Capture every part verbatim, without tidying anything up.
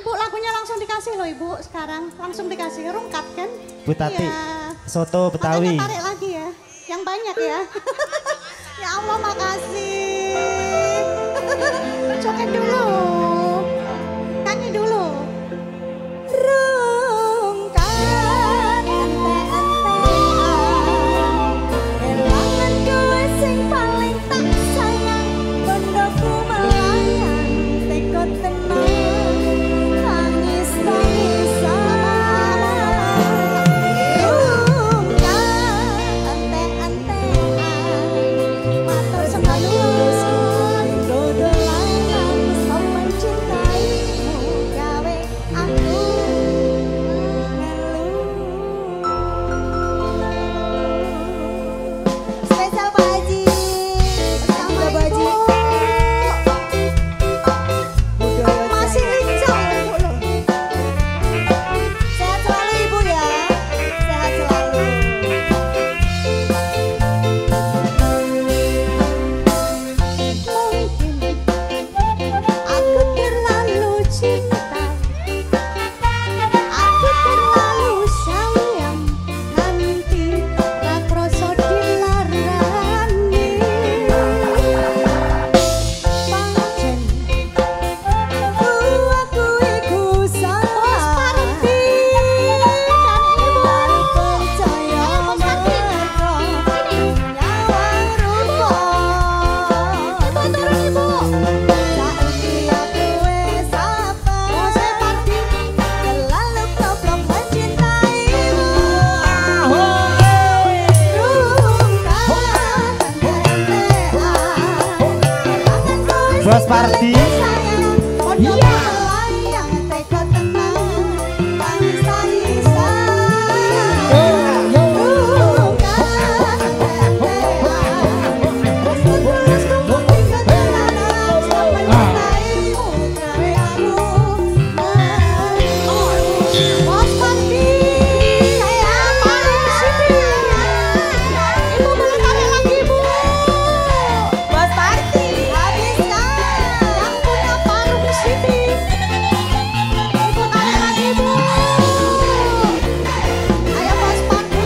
Ibu lagunya langsung dikasih loh Ibu sekarang. Langsung dikasih rungkap kan? Bu Tati, iya. soto Betawi. Makanya tarik lagi ya, yang banyak ya. Ya Allah makasih. Joget dulu, nyanyi dulu. Rungkat ente-entean, kelangan kowe sing paling tak sayang, bondoku melayang, teko tenang, tangis-tangisan. Rungkat ente-entean, matur sembahun, dodolan aku sok mencintaimu, gawe aku spesial Pak Haji, sama Ibu. Masih lincah Ibu loh. Sehat selalu Ibu ya, sehat selalu. Mungkin aku terlalu cinta, aku terlalu sayang, nanti ra kroso dilarani. Pancen aku iku salah, baru percaya mergo nyawang rupa. Ibu turun Ibu. Saiki aku wis sabar, terlalu goblok mencintaimu. Bos Pardi. Iya. Bos Pardi, saya paling sini. Ibu boleh tarik lagi Bu. Bos Pardi, habiskan. Yang punya parung sini. Ibu tarik lagi Bu. Ayo Bos Pardi.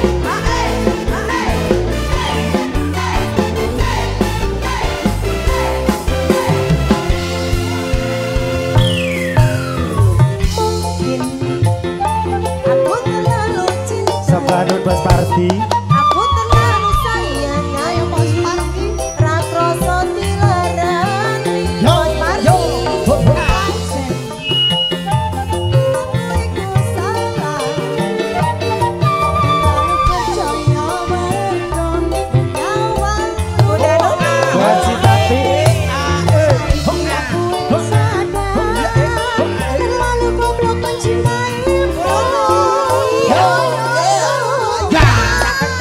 Mungkin aku terlalu cinta, Sebanun Bos Pardi. aku terlalu sayang, ayo Bos Pardi, ra kroso dilarani. Bos Pardi, pancen aku iku salah, baru percaya mergo nyawang rupa. Buat si Tati. Aku sadar, terlalu goblok mencintaimu.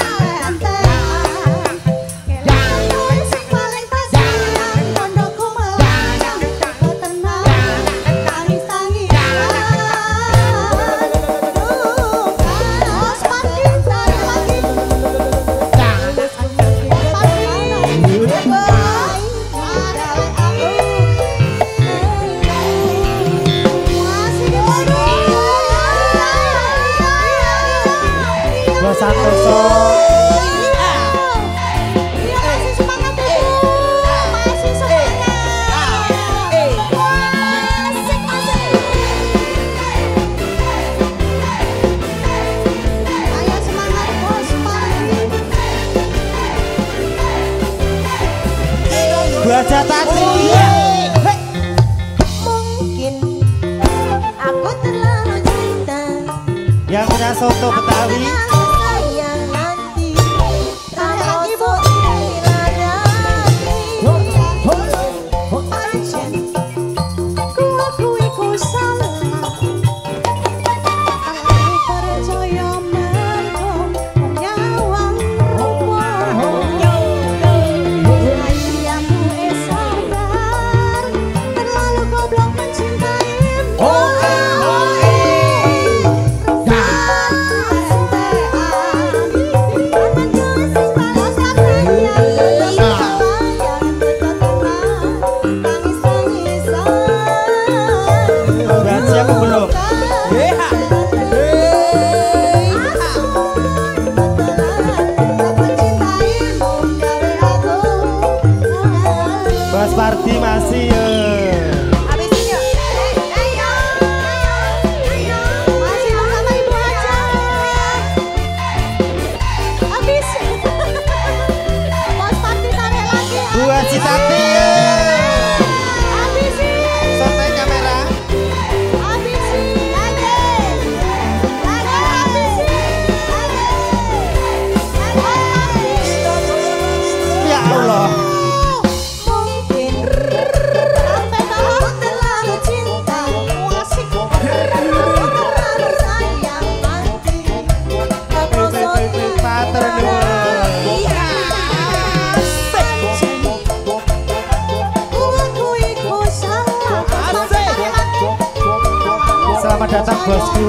Selamat datang bosku.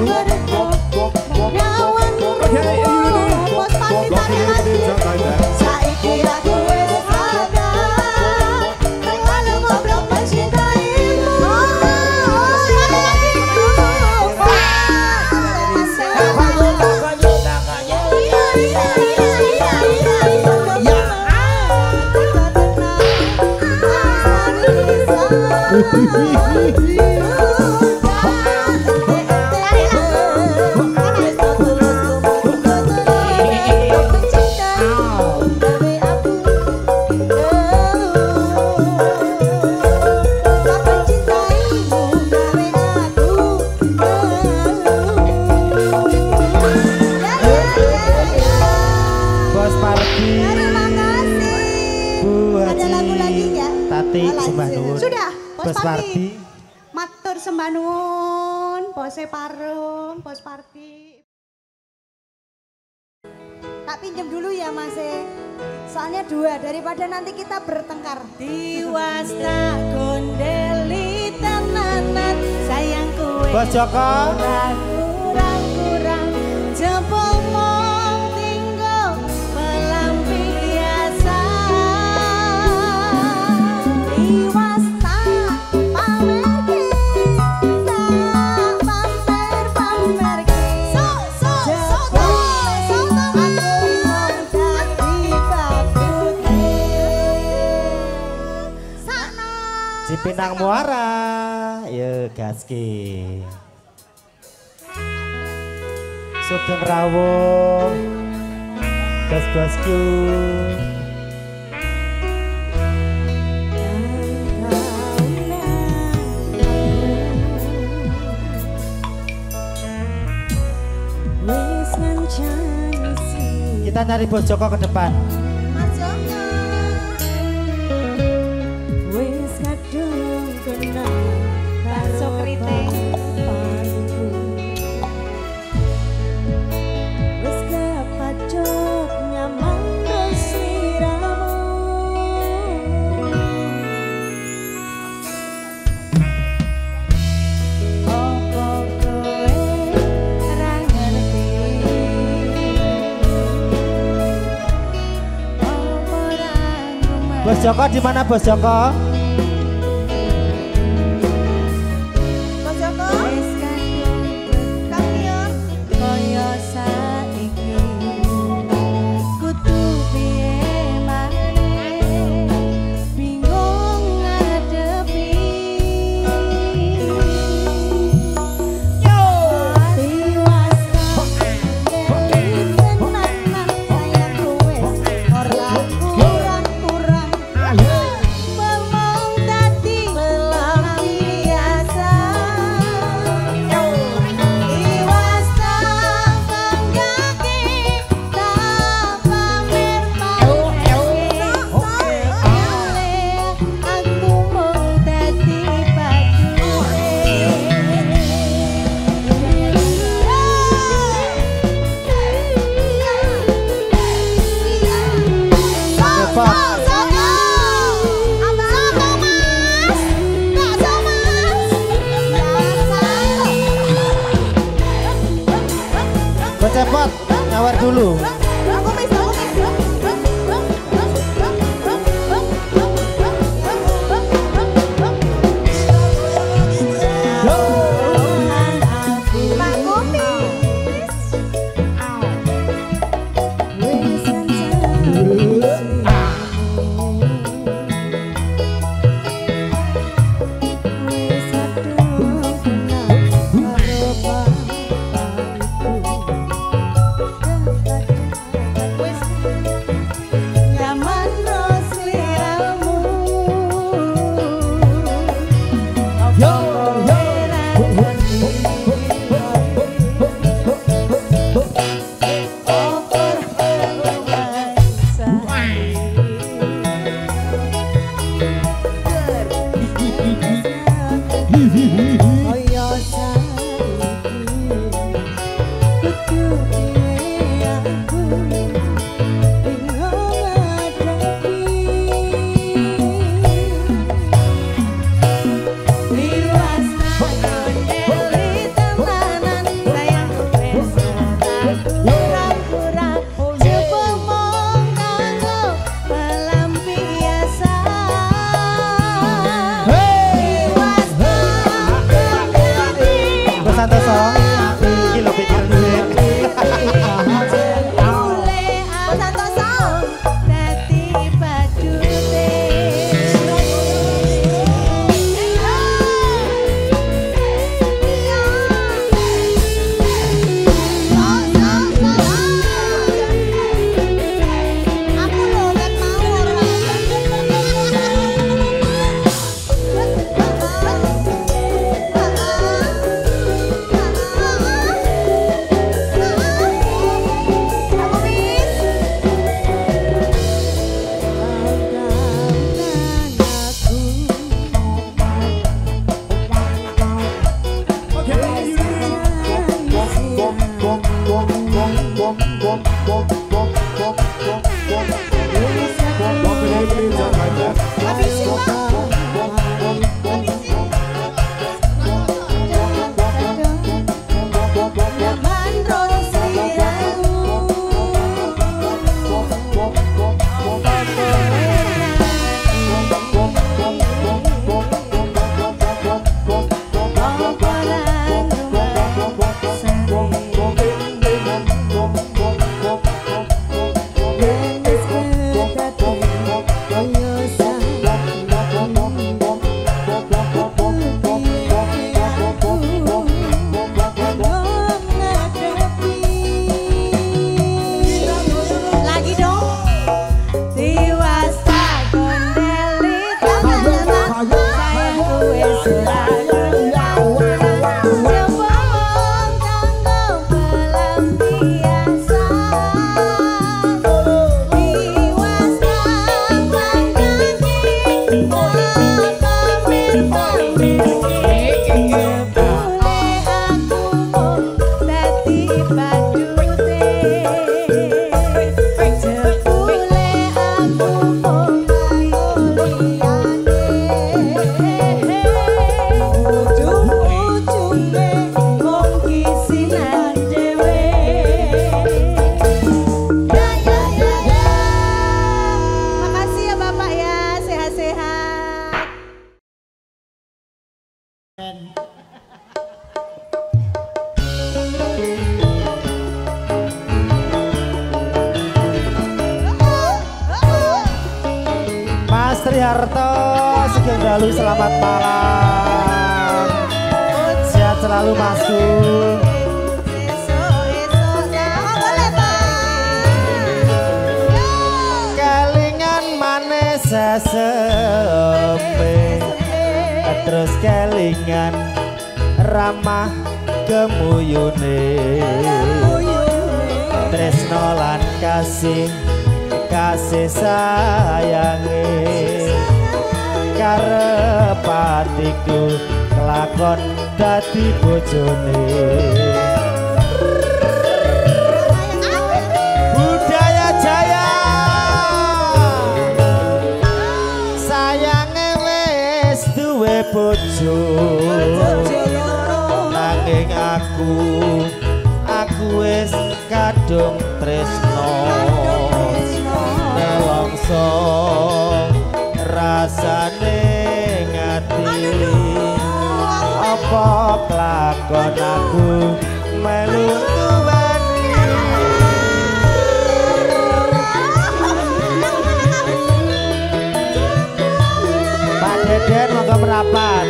Bos Parti tarik lagi. Saiki aku wis sadar, terlalu goblok mencintaimu. Bos Parti. Terima kasih. Bu Ada lagu lagi Haji. nggak? Tati Alas. sembah nuwun. Sudah, Bos Bos Parti. Parti. Matur sembah nuwun, Bose Parung, Bos Parti. Tak pinjam dulu ya Mas e. Soalnya dua daripada nanti kita bertengkar. Tiwas tak gondeli tenanan sayangku. Bos Joko. Kurang-kurang jempol mong tinggal pelampiasan. Tiwas tak pamerke, tak pamer-pamerke. So, so, so, so, so, aku mong dadi babute. Sakno. Cipinang Muara. Yo gaske. Sugeng rawuh. Bos-bosku. Kita nyari Bos Joko ke depan. Mas Joko. Wis kadung kenal bakso keriting. Wis kepacut nyaman terus sliramu. Opo kowe ra ngerti? Bos Joko di mana Bos Joko? Bos Joko wis kadung kampion kaya saiki kudu piye maneh bingung ngadepi yo tiwas dari tenanan sayangku wis ora kurang-kurang memang dadi pelampiasan tiwas tak banggake tak pamer-pamerke aku mau dadi Cepat. Bos cepot nyawar dulu. Liwas tak gondeli teman Mas Triharto Sugeng Dalu, selamat malam. Sehat selalu Masku. Kelingan manis sesepe, terus kelingan ramah kemuyune, tresno lan kasih kasih sayange, karepatiku kelakon dadi bojone. Budaya Jaya sayange wis duwe bojo, nanging aku aku wis kadung tresno. Nelongso rasane ngati, apa kelakon aku melu tuwani. Pak Deden monggo merapat.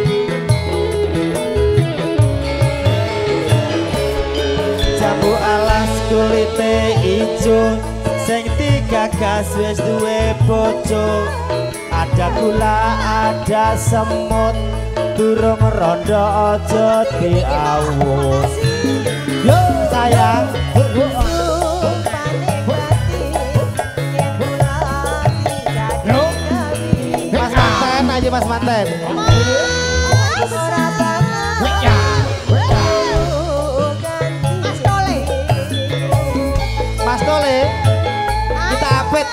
Jambu alas kulite ijo, sing digagas wis duwe bojo. Ada gula ada semut, durung rondo aja diawut. Yo sayang, Mas Manten aja Mas Manten. Mas Tole, kita apet.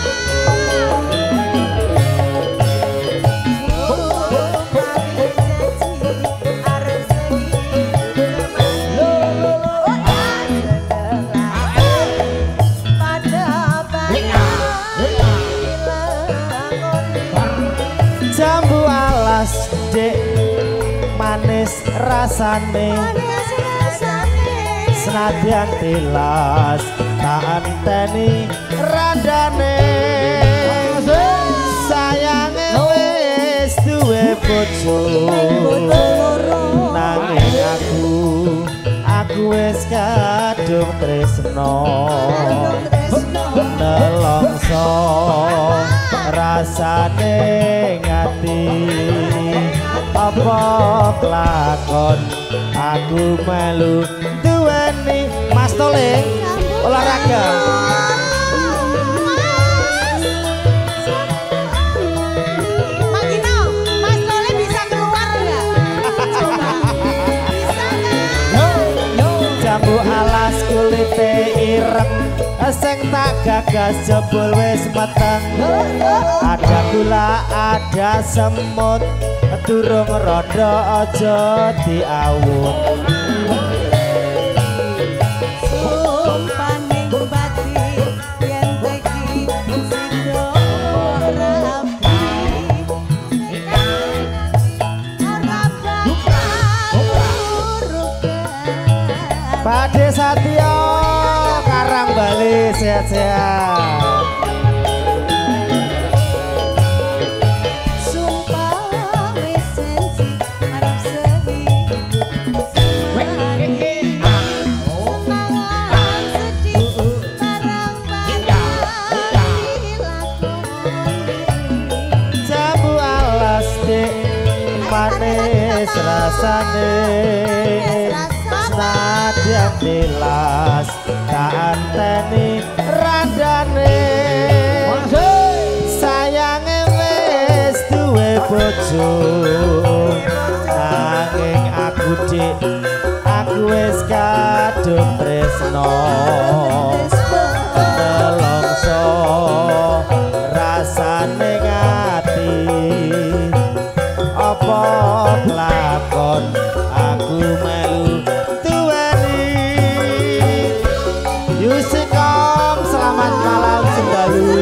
Jambu alas dek manis rasane, senadyan tilas tak anteni randane. Sayange wis duwe bojo, nanging aku aku wis kadung tresno. Nelongso rasane ngati, apa kelakon aku melu duweni. Mas Tole olahraga. Makino, Mas Tole bisa keluar nggak? Coba. Bisa nggak? Jambu alas kulite ireng, sing tak gagas jebul wis meteng. Ada gula ada semut, durung rondo aja diawut. Sumpaning batin yen beki sido rapi, harap Pade Satyo Karang Bali, sehat-sehat. sumpah wis sensi harap sehidup semangat, semangat sedih barang barang dilakoni. Jambu alas dek manis manis rasane senadyan tilas tak anteni randane sayange wis duwe bojo nanging aku dik aku wis kadung tresno nelongso rasane ngati apa lakon aku melu tuweni Yusikom selamat malam sembalu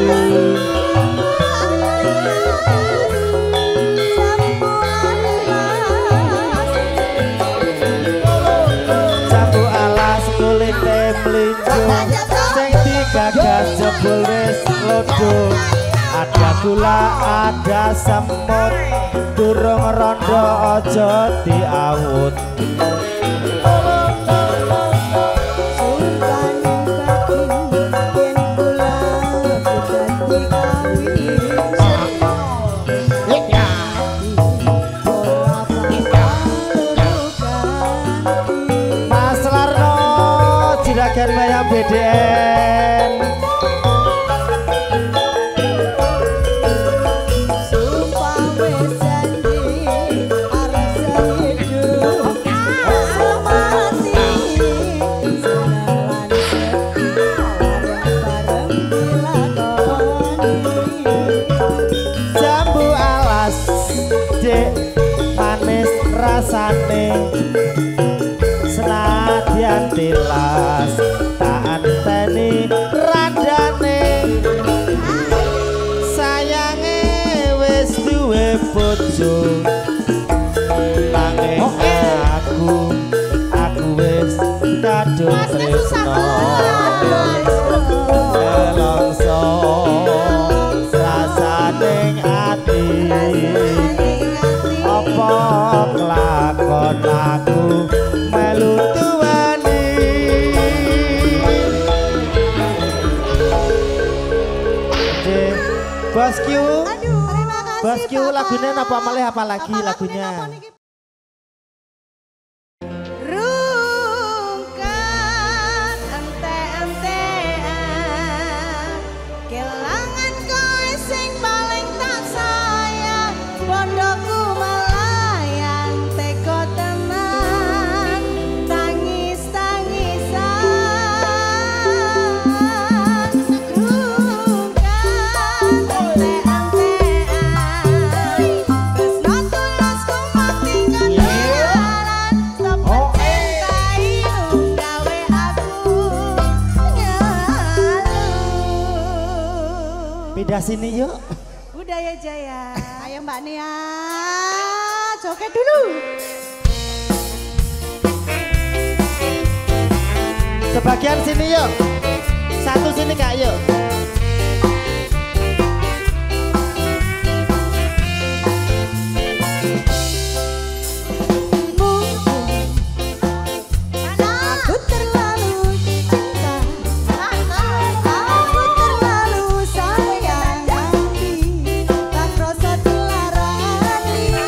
jambu alas kulit temlinjo sing digagas jebul wis lodo ada gula ada semut durung rondo ojo diawut Mas Larno juragan bayam B D N manis rasane senadyan tilas tak anteni randane sayange wis duwe bojo nanging aku aku wis kadung tresno nelongso rasane ati apa kelakon aku melu tuweni Bos Q Bos Q lagunya apa malih apa lagi lagunya Rungkat ente-entean kelangan kowe sing paling tak sayang pondokku melayang teko tenan tangis-tangisan rungkat ente-entean tresno tulus kumati kandaran sampai cintaimu gawe aku nyalu pindah sini yuk udah ya Jaya ayo Mbak Nia joget dulu sebagian sini yuk satu sini kak yuk aku terlalu cinta aku terlalu sayang hati tak rasa tularan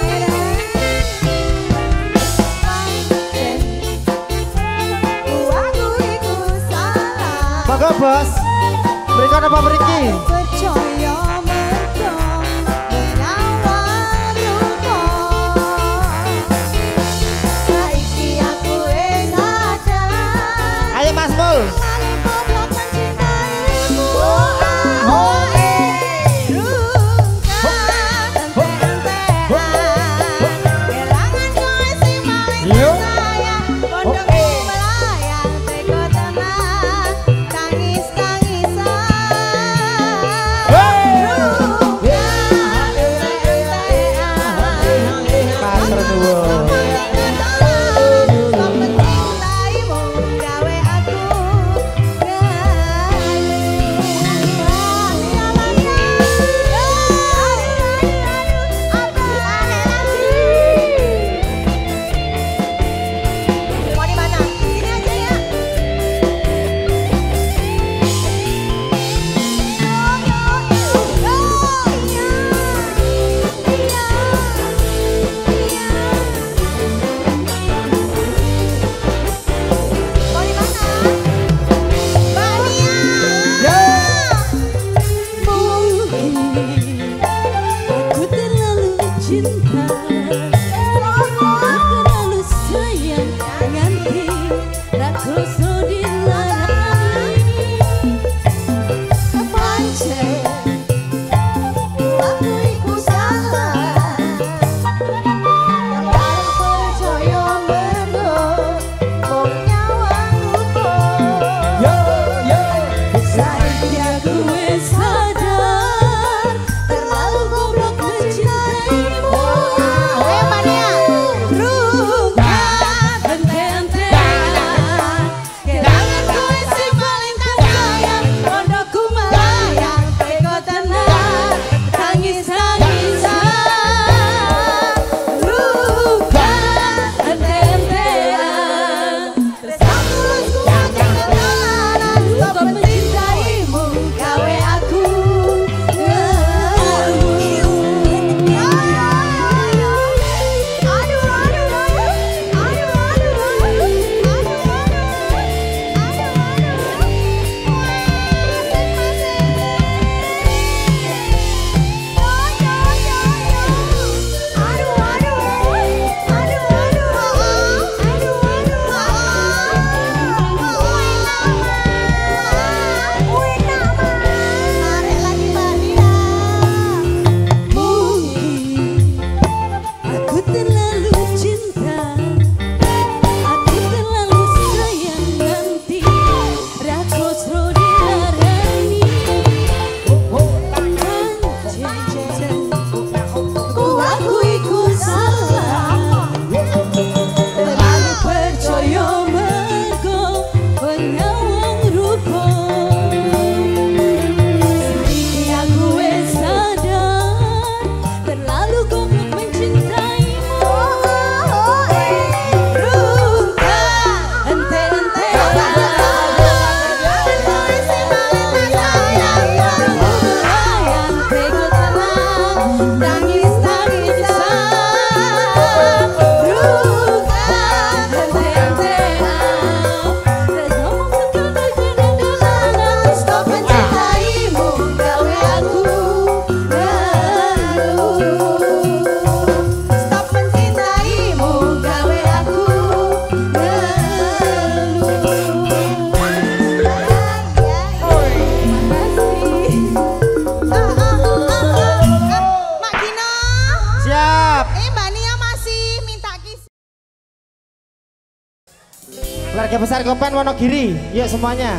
aku iku salah monggo bos berikan apa beriki percaya mergo menyawar luka saiki aku wis sadar ayo Mas Mul Keluarga besar Kopen Wonogiri, yuk semuanya.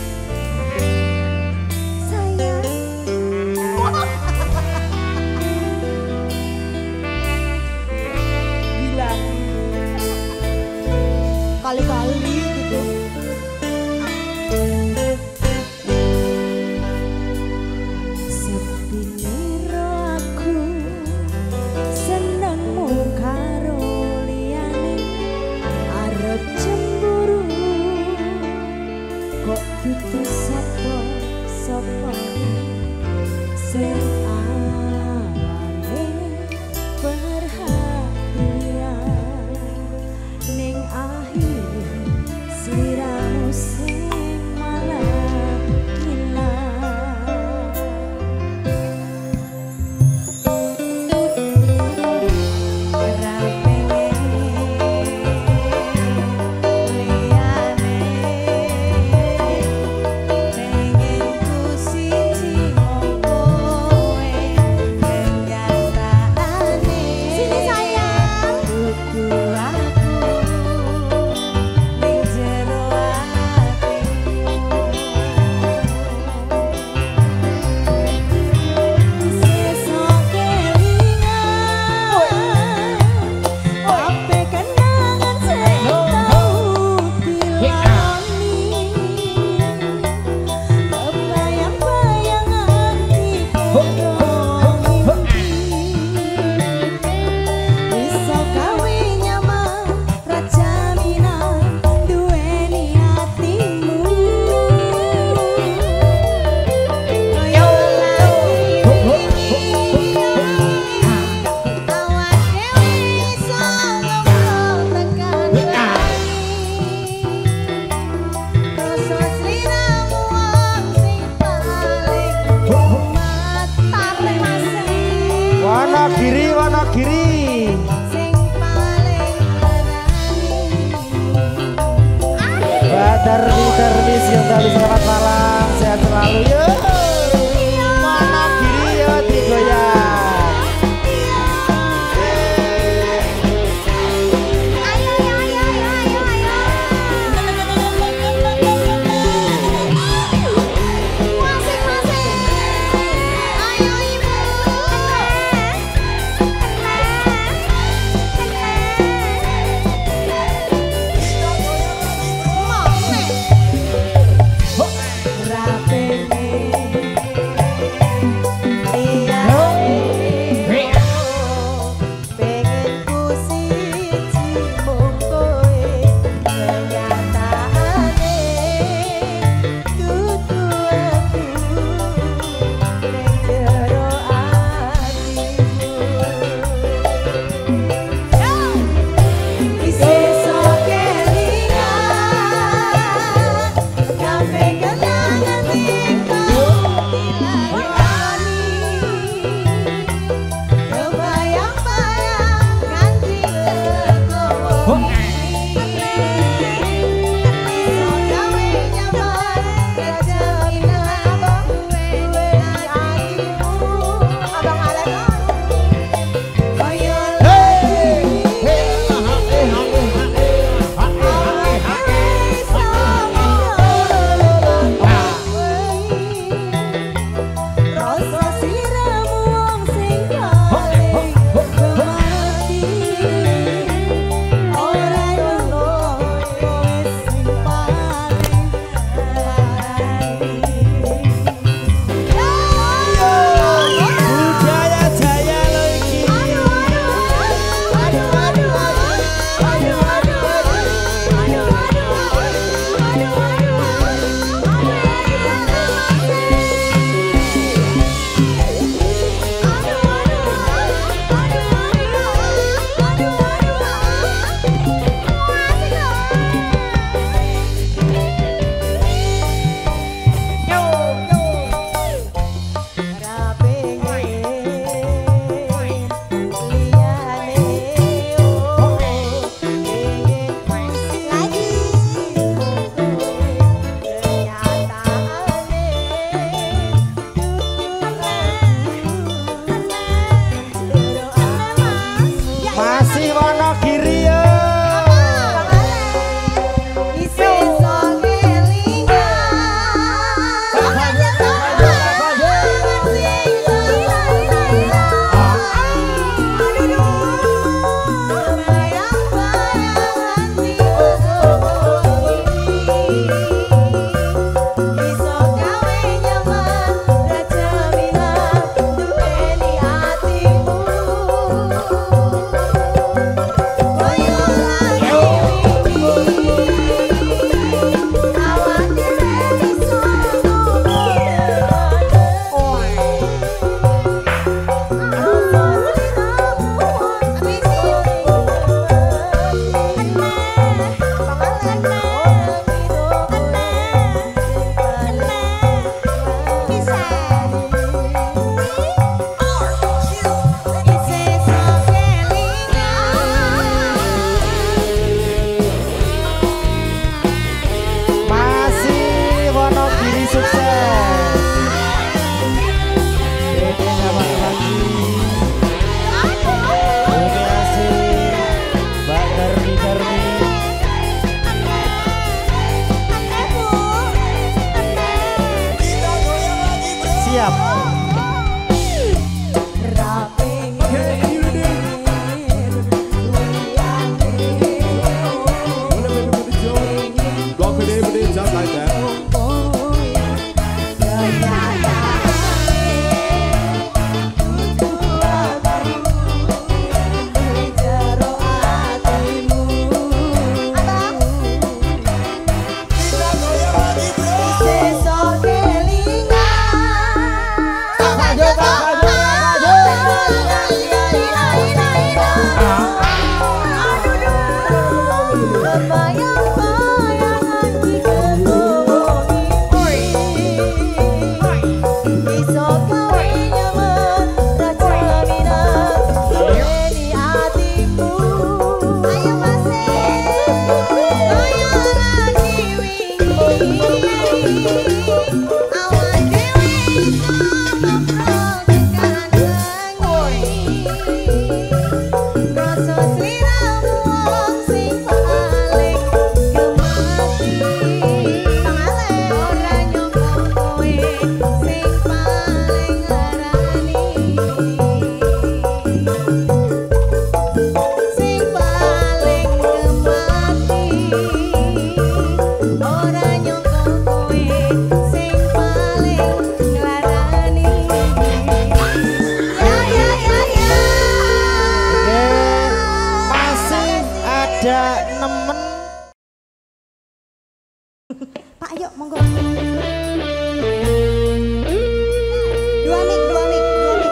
Sayang. Gila. Kali-kali gitu. Sepiniro aku seneng mung karo liyane arep cemburu kok dudu sapa sapa sing awale perhatian ning akhir sliramu sing malah hilang. Ora pengen liyane, pengen ku siji mung kowe kenyataan. Sini sayang, dudu aku ning jero atiku. Sesuk kelingan ape kenangan sing tau dilakoni, kebayang-bayangan dipondong iso gawe nyaman rajaminan duweni hatimu kaya lagi awak dhewe iso ngomong tekan rasa sliramu wong sing paling matar masih Wonogiri, Wonogiri. sing paling berani. Mbak Darmi, Darmi, siang tadi selamat malam, sehat selalu yuk. Wonogiri yuk digoyang. Ayo, ayo, ayo, ayo, ayo. Masing-masing. Ayo ibu. Mau nih. pada nemen. Pak yuk monggo. Dua mik, dua mik, dua mik.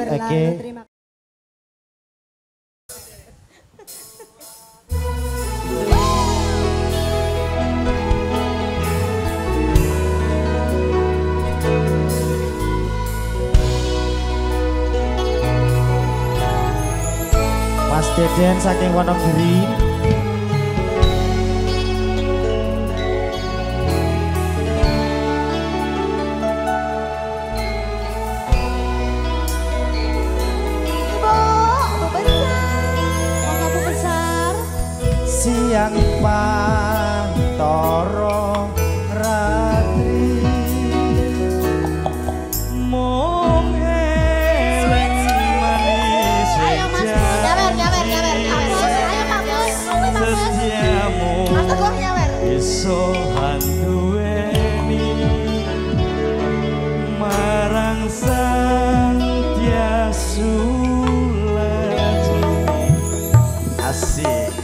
berlalu. Okay. Terima Mas Deden saking Wonogiri. Siang pantoro ratri mung eleng manis ayo Mas, nyawer nyawer nyawer nyawer. Ayo Pak Bos, setiamu Mas Teguh nyawer. iso handuweni marang sang Yesu asik.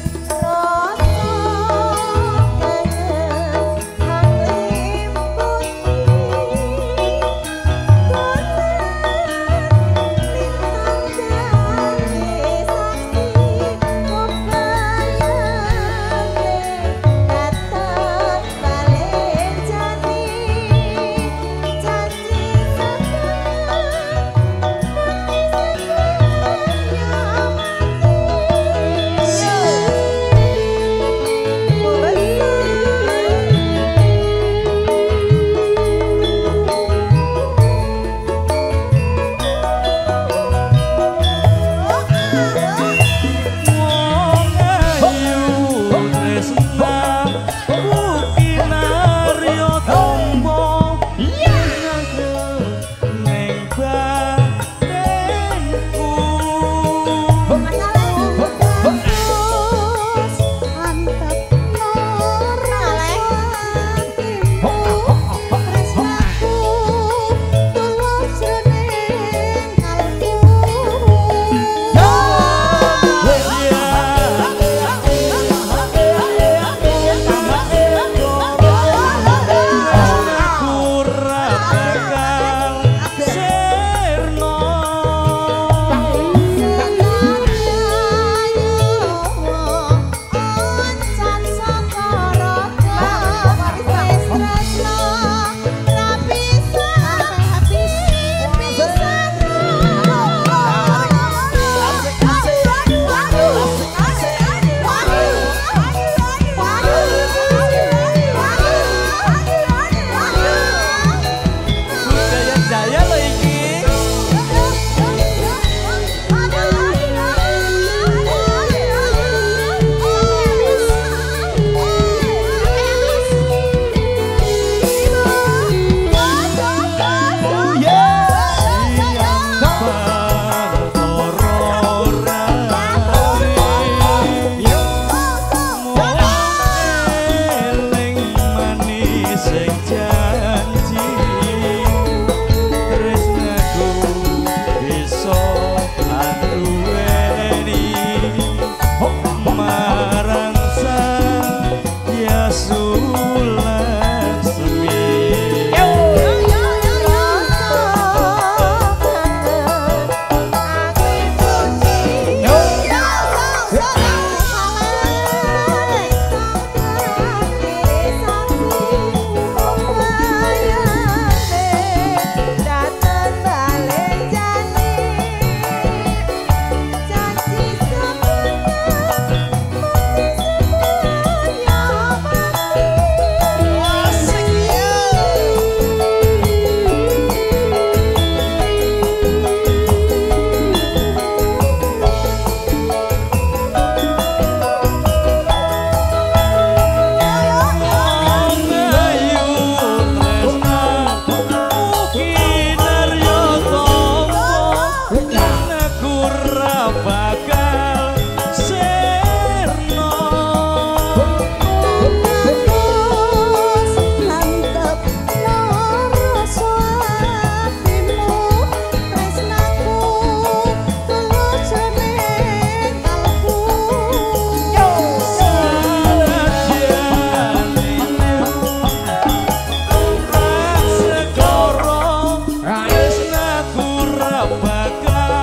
bakal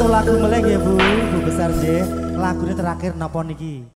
Satu lagu meleng ya Bu, Bu besar J. Lagunya terakhir napa niki?